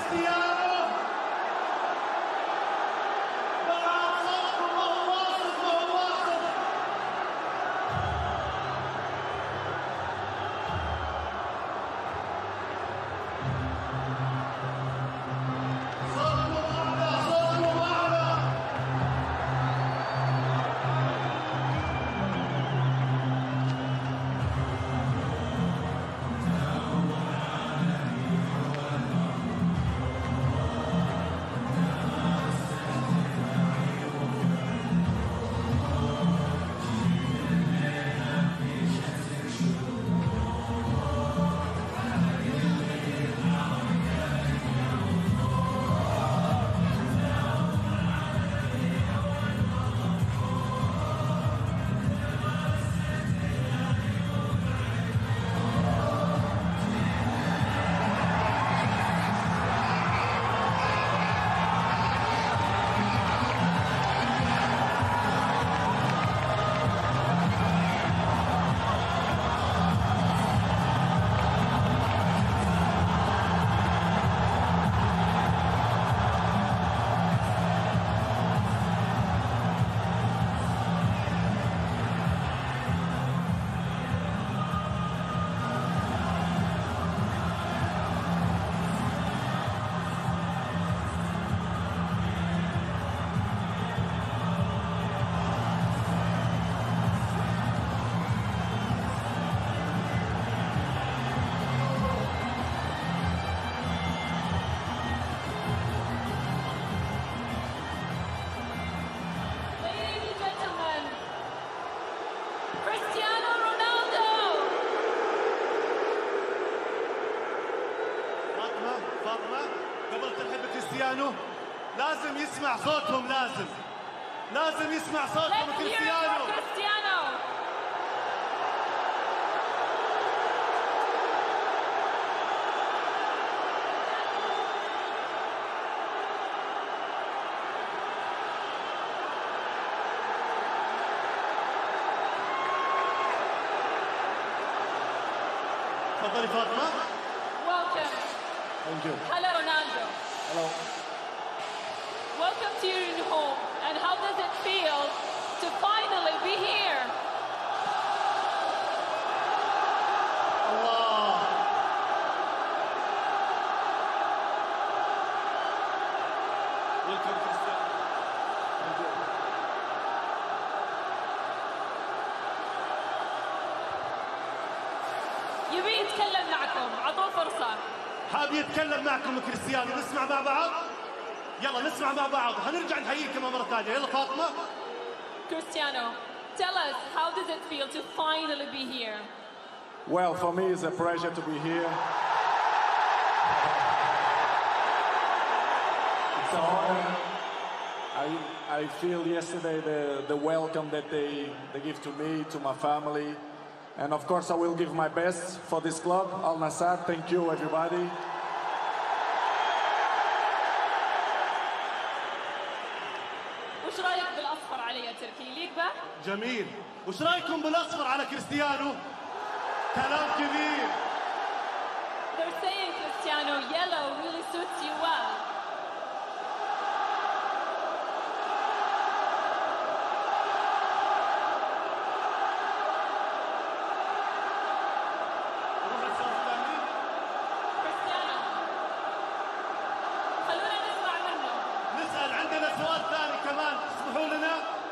كريستيانو. بعد صوتكم وهو واثق وهو واثق. لازم يسمع صوتهم. لازم يسمع صوتهم كريستيانو. تفضلي فاطمة. Welcome. Thank you. Hello, Ronaldo. Hello. Welcome to your new home. And how does it feel to finally be here? Allah. Welcome, Cristiano. Thank you. يبي يتكلم معكم، عطوه فرصة. حاب يتكلم معكم كريستيانو، نسمع مع بعض؟ يلا نسمع مع بعض، هنرجع نحييكم مرة ثانية، يلا فاطمة. Cristiano, tell us, how does it feel to finally be here? Well, for me, it's a pleasure to be here. It's an honor. I feel yesterday the welcome that they give to me, to my family. And of course, I will give my best for this club, Al Nassr. Thank you, everybody. وش رايك بالاصفر علي يا تركي؟ ليك به؟ جميل. وش رايكم بالاصفر على كريستيانو؟ كلام كبير. They're saying Cristiano, yellow really suits you well. Cristiano, خلونا نسمع منه. نسأل، عندنا سؤال ثاني كمان، تسمحوا لنا؟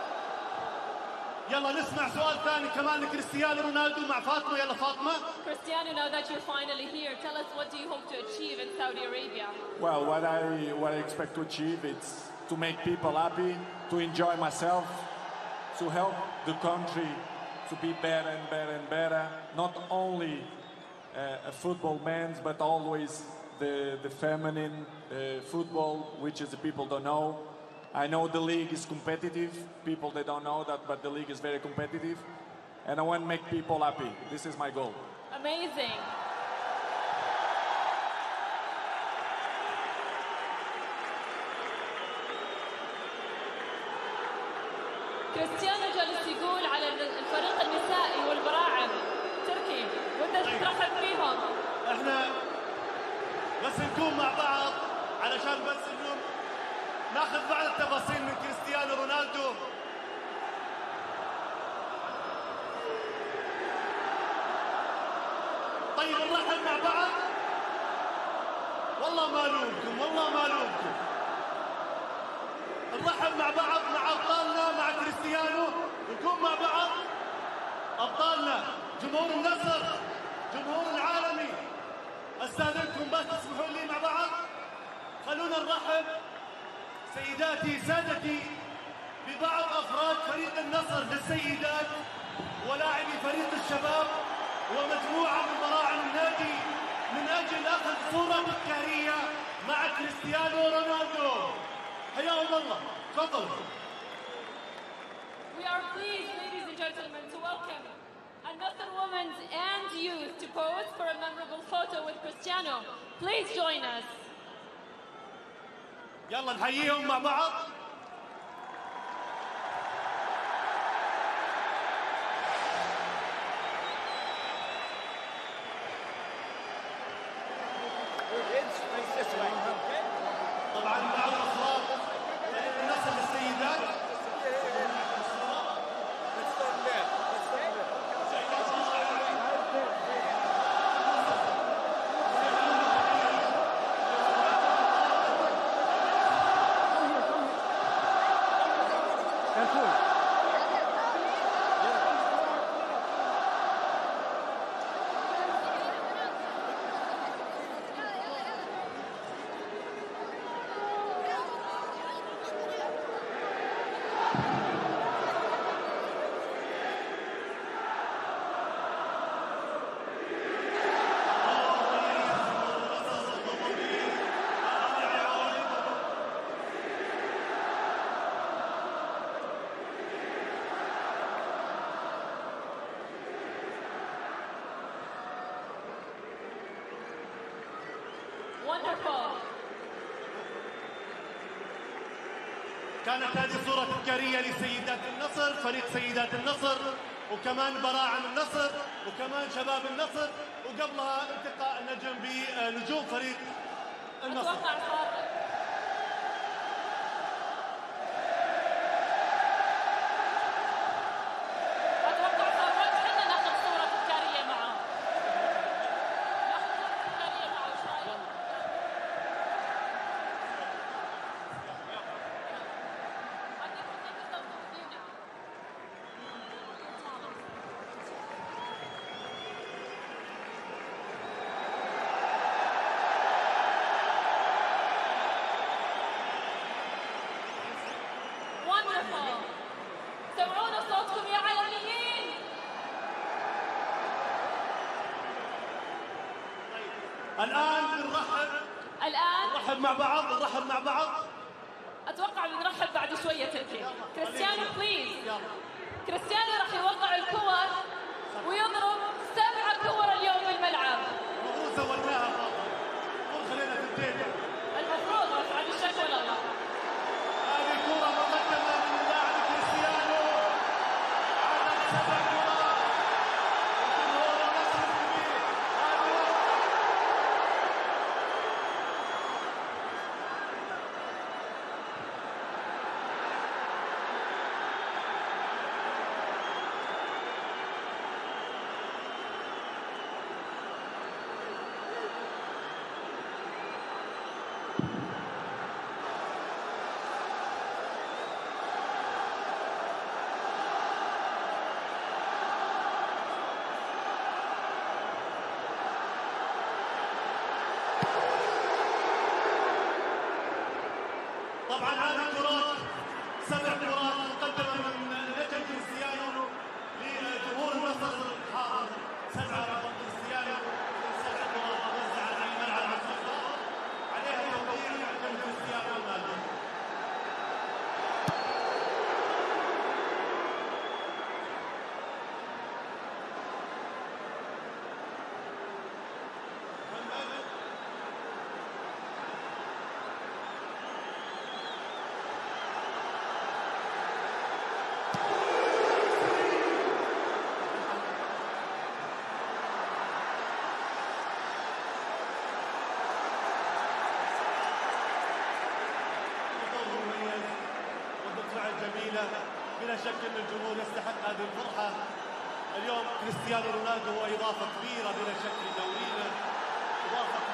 يلا نسمع سؤال ثاني كمان لكريستيانو رونالدو مع فاطمة. يلا فاطمة. Cristiano, now that you're finally here, tell us, what do you hope to achieve in Saudi Arabia? Well, what I expect to achieve is to make people happy, to enjoy myself, to help the country to be better and better and better. Not only a football man, but always the feminine football, which is the people don't know. I know the league is competitive. People, they don't know that, but the league is very competitive. And I want to make people happy. This is my goal. Amazing. كريستيانو جالس يقول على الفريق النسائي والبراعم. تركي، ودك ترحب فيهم. احنا بس نكون مع بعض علشان بس انه ناخذ بعض التفاصيل من كريستيانو رونالدو. طيب نرحب مع بعض. والله ما لومكم، والله ما لومكم. نرحب مع بعض مع ابطالنا، مع كريستيانو، نكون مع بعض ابطالنا جمهور النصر، جمهور العالمي. استاذنكم بس تسمحوا لي مع بعض، خلونا نرحب سيداتي سادتي ببعض افراد فريق النصر للسيدات ولاعبي فريق الشباب ومجموعه من براعم النادي من اجل اخذ صوره تذكاريه مع كريستيانو رونالدو. حياهم الله، تفضلوا. We are pleased, ladies and gentlemen, to welcome Al-Nassr women and youth to pose for a memorable photo with Cristiano. Please join us. يلا نحييهم مع بعض. طبعا بعض افراد فريق النصر للسيدات. Wonderful. كانت هذه صورة تذكارية لسيدات النصر، فريق سيدات النصر، وكمان براعم النصر، وكمان شباب النصر، وقبلها التقاء النجم بنجوم فريق النصر. أتوقع صار وقت حنا ناخذ صورة تذكارية معه. ناخذ صورة تذكارية معه، إيش رأيك؟ Wonderful. سمعونا صوتكم يا عالميين. الآن نرحب مع بعض، أتوقع بنرحب بعد شوية تركي. كريستيانو بليز. كريستيانو راح يوقع الكور ويضرب 7 كور اليوم بالملعب. المفروض سويناها فاضل، خلينا تنتهي. المفروض بس بعد الشك ولا لا. هذه كرة مقدمة من اللاعب كريستيانو، عدد 7 كرات، وجمهور النصر الكبير. طبعا هذه كرات 7 كرات مقدمه من نجم كريستيانو لجمهور النصر الحاضر. 7 رقم كريستيانو، 7 كرات موزعه على الملعب مخصوصه عليها توقيع نجم كريستيانو رونالدو. جميلة. بلا شك أن الجمهور يستحق هذه الفرحة. اليوم كريستيانو رونالدو هو إضافة كبيرة بلا شك لدورينا، إضافة